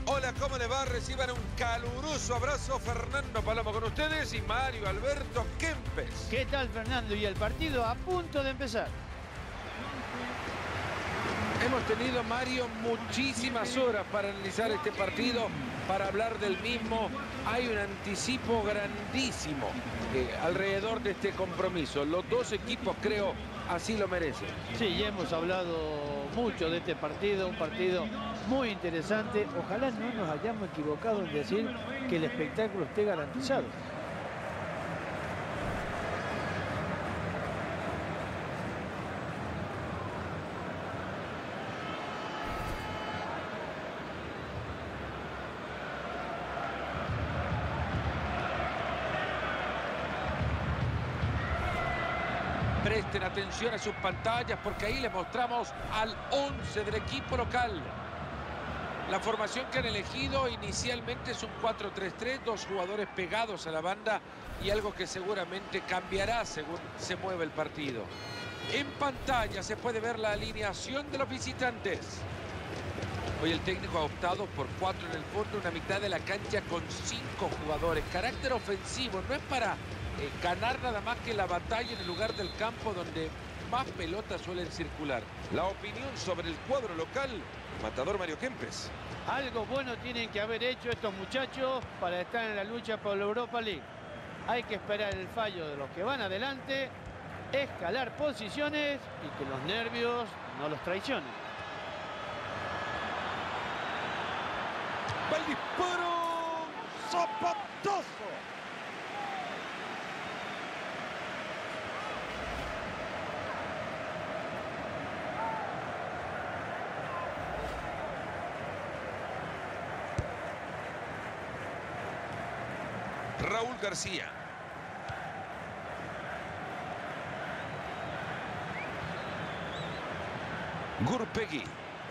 Hola, ¿cómo le va? Reciban un caluroso abrazo. Fernando Palomo con ustedes y Mario Alberto Kempes. ¿Qué tal, Fernando? Y el partido a punto de empezar. Hemos tenido, Mario, muchísimas horas para analizar este partido, para hablar del mismo. Hay un anticipo grandísimo alrededor de este compromiso. Los dos equipos, creo, así lo merecen. Sí, ya hemos hablado mucho de este partido, un partido muy interesante. Ojalá no nos hayamos equivocado en decir que el espectáculo esté garantizado. Presten atención a sus pantallas porque ahí les mostramos al 11 del equipo local. La formación que han elegido inicialmente es un 4-3-3, dos jugadores pegados a la banda y algo que seguramente cambiará según se mueve el partido. En pantalla se puede ver la alineación de los visitantes. Hoy el técnico ha optado por 4 en el fondo, una mitad de la cancha con 5 jugadores. Carácter ofensivo, no es para ganar nada más que la batalla en el lugar del campo donde más pelotas suelen circular. La opinión sobre el cuadro local, Matador Mario Kempes. Algo bueno tienen que haber hecho estos muchachos para estar en la lucha por la Europa League. Hay que esperar el fallo de los que van adelante, escalar posiciones y que los nervios no los traicionen. ¡Va el disparo! ¡Zapatazo! Raúl García. Gurpegui.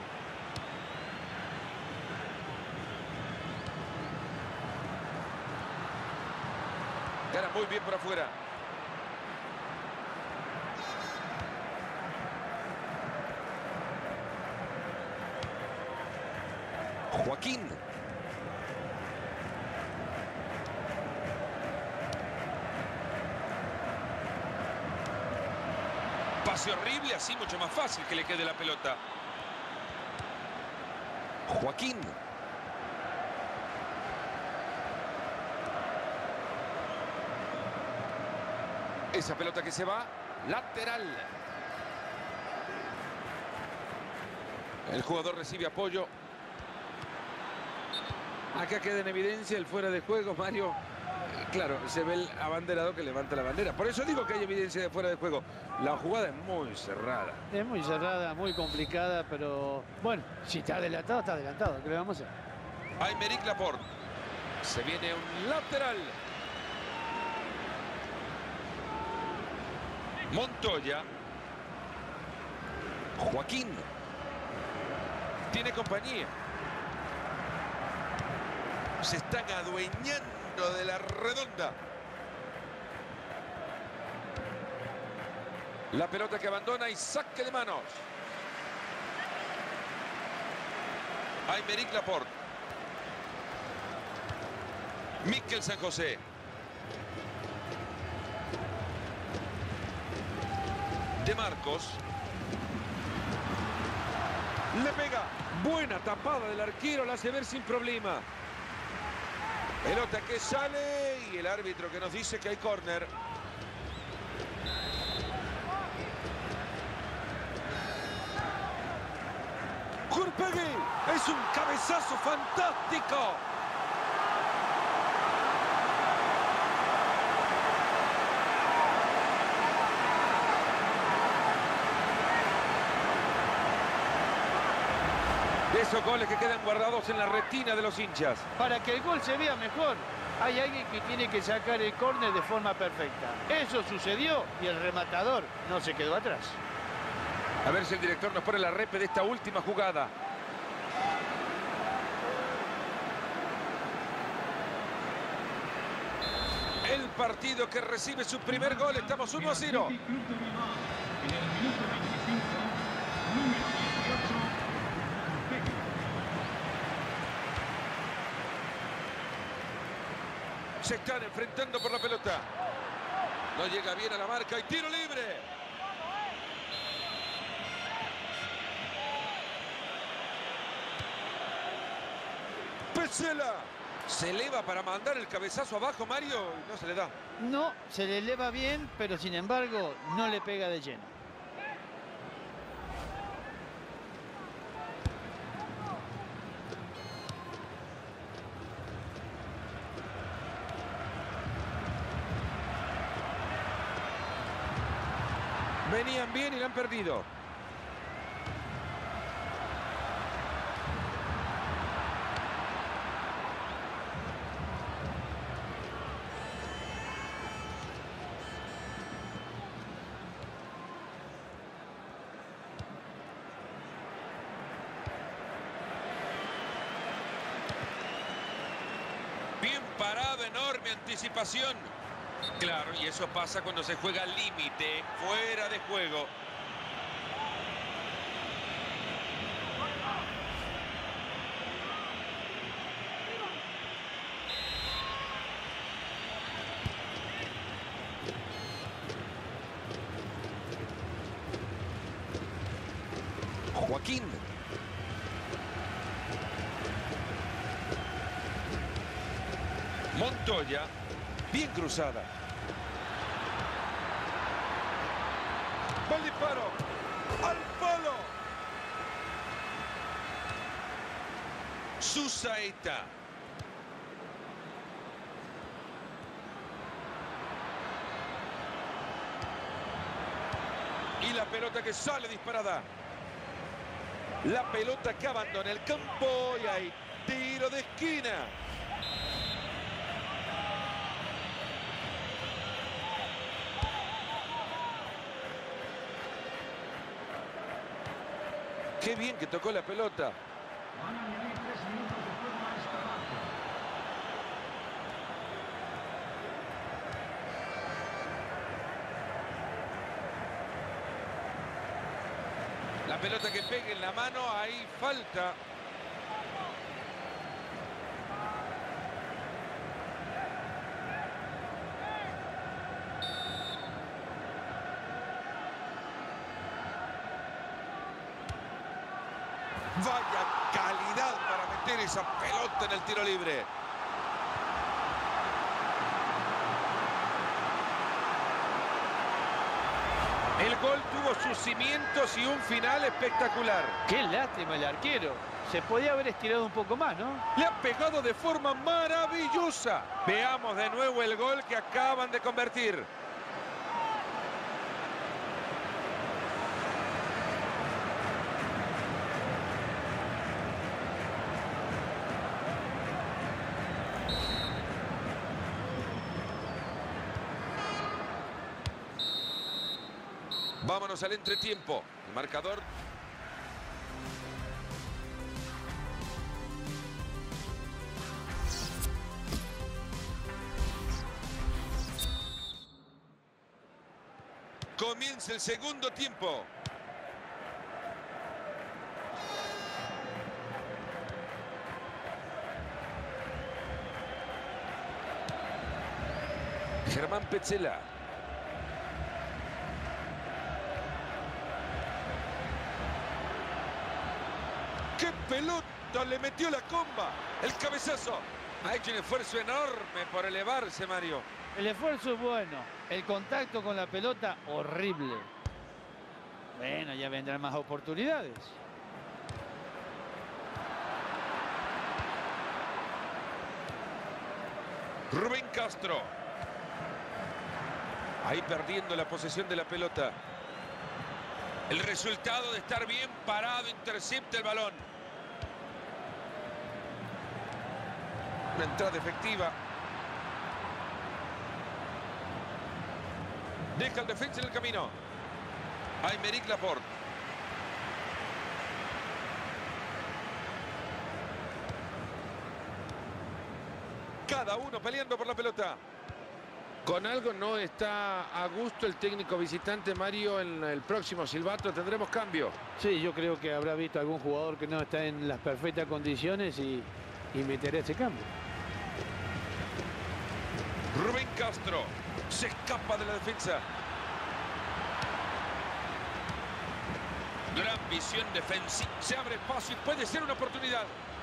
Era muy bien por afuera. Joaquín. Pase horrible, así mucho más fácil que le quede la pelota. Joaquín. Esa pelota que se va, lateral. El jugador recibe apoyo. Acá queda en evidencia el fuera de juego, Mario. Claro, se ve el abanderado que levanta la bandera. Por eso digo que hay evidencia de fuera de juego. La jugada es muy cerrada. Es muy cerrada, muy complicada, pero bueno, si está adelantado, está adelantado. ¿Qué le vamos a hacer? Aymeric Laporte. Se viene un lateral. Montoya. Joaquín. Tiene compañía. Se están adueñando de la redonda. La pelota que abandona y saque de manos. Aymeric Laporte. Mikel San José. De Marcos. Le pega. Buena tapada del arquero, la hace ver sin problema. Pelota que sale y el árbitro que nos dice que hay córner. Gurpegui, es un cabezazo fantástico. De esos goles que quedan guardados en la retina de los hinchas. Para que el gol se vea mejor, hay alguien que tiene que sacar el córner de forma perfecta. Eso sucedió y el rematador no se quedó atrás. A ver si el director nos pone la repe de esta última jugada. El partido que recibe su primer gol. Estamos 1-0. Se están enfrentando por la pelota. No llega bien a la marca y tiro libre. Petzela. Se eleva para mandar el cabezazo abajo, Mario, y no se le da. No, se le eleva bien, pero sin embargo no le pega de lleno. Venían bien y la han perdido. Bien parado, enorme anticipación. Claro, y eso pasa cuando se juega al límite, fuera de juego. Joaquín. Montoya. Bien cruzada. Va el disparo. ¡Al palo! Susaeta. Y la pelota que sale disparada. La pelota que abandona el campo y hay tiro de esquina. Qué bien que tocó la pelota. La pelota que pegue en la mano, ahí falta. Vaya calidad para meter esa pelota en el tiro libre. El gol tuvo sus cimientos y un final espectacular. Qué lástima el arquero. Se podía haber estirado un poco más, ¿no? Le ha pegado de forma maravillosa. Veamos de nuevo el gol que acaban de convertir. Vámonos al entretiempo. El marcador. Comienza el segundo tiempo. Germán Petzela. ¡Qué pelota! Le metió la comba. El cabezazo. Ha hecho un esfuerzo enorme por elevarse, Mario. El esfuerzo es bueno. El contacto con la pelota, horrible. Bueno, ya vendrán más oportunidades. Rubén Castro. Ahí perdiendo la posesión de la pelota. El resultado de estar bien parado, intercepta el balón. Una entrada efectiva. Deja el defensa en el camino. Aymeric Laporte. Cada uno peleando por la pelota. Con algo no está a gusto el técnico visitante, Mario. En el próximo silbato tendremos cambio. Sí, yo creo que habrá visto algún jugador que no está en las perfectas condiciones y meterá ese cambio. Rubén Castro se escapa de la defensa. Gran visión defensiva. Se abre espacio y puede ser una oportunidad.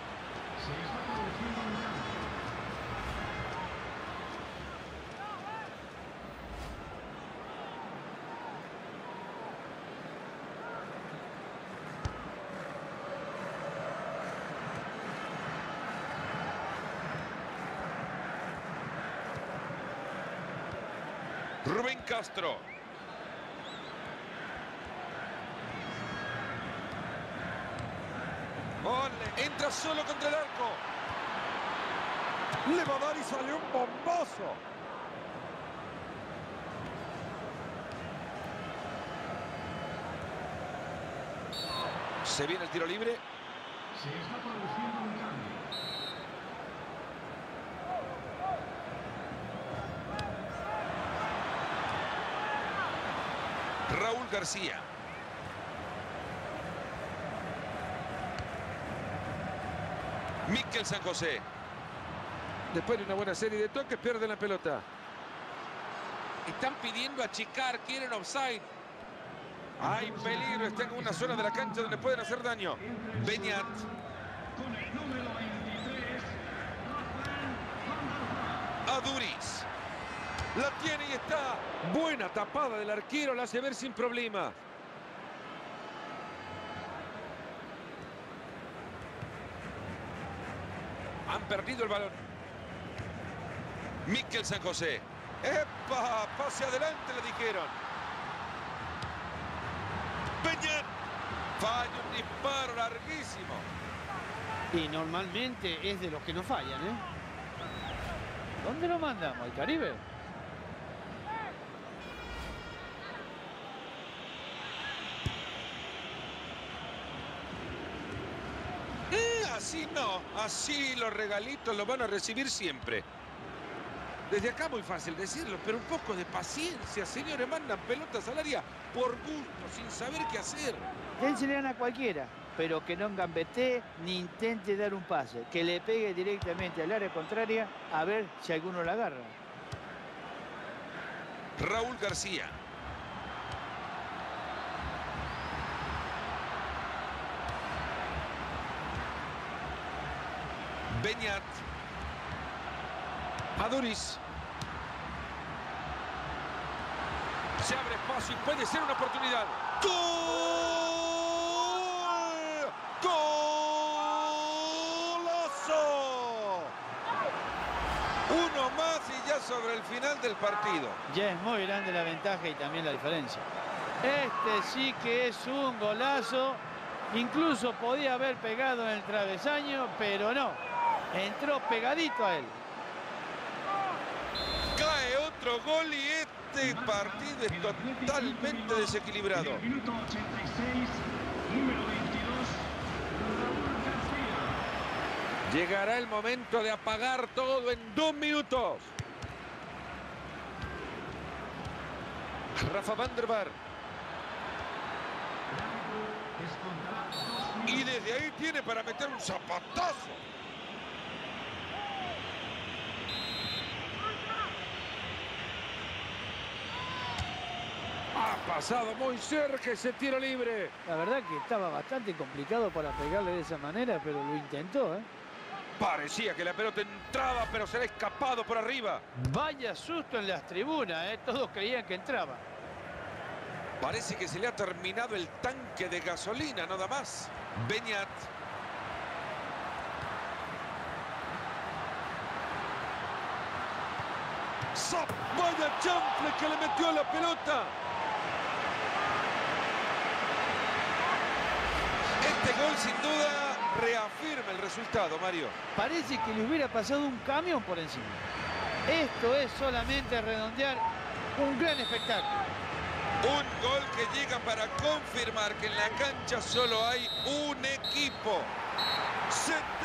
Rubén Castro. Ole, entra solo contra el arco. Le va a dar y sale un bombazo. Se viene el tiro libre. Se está produciendo un cambio. Raúl García. Mikel San José. Después de una buena serie de toques, pierde la pelota. Están pidiendo achicar, quieren offside. Hay peligro, están en una zona de la cancha donde pueden hacer daño. Beñat. Con el número 23, Aduriz. La tiene y está. Buena tapada del arquero, la hace ver sin problema. Han perdido el balón. Mikel San José. ¡Epa! Pase adelante, le dijeron. Beñat. Falla un disparo larguísimo. Y normalmente es de los que no fallan, ¿eh? ¿Dónde lo mandamos? ¿Al Caribe? Así no, así los regalitos los van a recibir siempre. Desde acá muy fácil decirlo, pero un poco de paciencia, señores. Mandan pelotas al área por gusto, sin saber qué hacer. Él se le dan a cualquiera, pero que no engambetee ni intente dar un pase. Que le pegue directamente al área contraria a ver si alguno la agarra. Raúl García. Beñat. Aduriz. Se abre espacio y puede ser una oportunidad. ¡Gol! ¡Golazo! Uno más y ya sobre el final del partido. Ya es muy grande la ventaja y también la diferencia. Este sí que es un golazo. Incluso podía haber pegado en el travesaño, pero no. Entró pegadito a él. Cae otro gol y este partido es totalmente desequilibrado. en el minuto 86, número 22, Raúl García. Llegará el momento de apagar todo en 2 minutos. Rafa van der Vaart. Y desde ahí tiene para meter un zapatazo. Ha pasado muy cerca ese tiro libre. La verdad que estaba bastante complicado para pegarle de esa manera, pero lo intentó, ¿eh? Parecía que la pelota entraba, pero se le ha escapado por arriba. Vaya susto en las tribunas, ¿eh? Todos creían que entraba. Parece que se le ha terminado el tanque de gasolina, nada más. Beñat. Vaya chanfle que le metió a la pelota. Este gol sin duda reafirma el resultado, Mario. Parece que le hubiera pasado un camión por encima. Esto es solamente redondear un gran espectáculo. Un gol que llega para confirmar que en la cancha solo hay un equipo.